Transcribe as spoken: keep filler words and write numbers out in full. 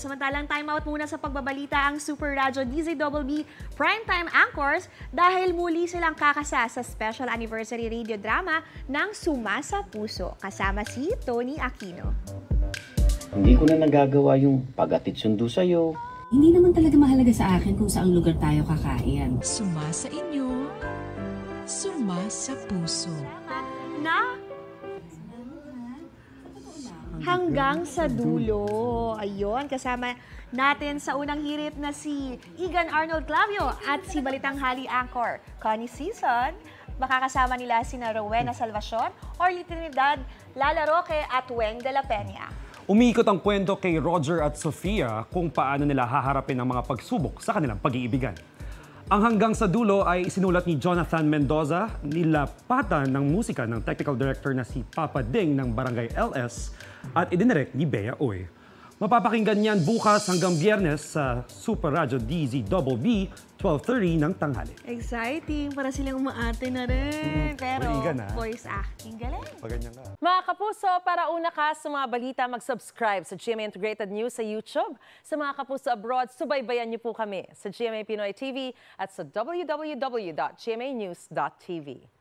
Samantalang time out muna sa pagbabalita ang Super Radyo D Z B B Primetime Anchors dahil muli silang kakasa sa special anniversary radio drama ng Suma sa Puso kasama si Tony Aquino. Hindi ko na nagagawa yung pag-atid sundo sa'yo. Hindi naman talaga mahalaga sa akin kung saang lugar tayo kakain. Suma sa inyo, suma sa puso. Na hanggang sa dulo. Ayun, kasama natin sa unang hirit na si Igan Arnold Clavio at si Balitang Hali Anchor Connie Season. Makakasama nila sina Rowena Salvacion, Orly Trinidad, Lala Roque at Weng de la Peña. Umiikot ang kwento kay Roger at Sofia kung paano nila haharapin ang mga pagsubok sa kanilang pag-iibigan. Ang hanggang sa dulo ay isinulat ni Jonathan Mendoza, nilapatan ng musika ng technical director na si Papa Ding ng Barangay L S at idinirect ni Bea Oy. Mapapakinggan niyan bukas hanggang Biyernes sa Super Radyo D Z B B, twelve thirty ng tanghali. Exciting, para silang umaate na rin. Pero Igan, ah. voice acting, galing. Paganyan ka. Mga kapuso, para una ka sa mga balita, mag-subscribe sa G M A Integrated News sa YouTube. Sa mga kapuso abroad, subaybayan niyo po kami sa G M A Pinoy T V at sa w w w dot g m a news dot t v.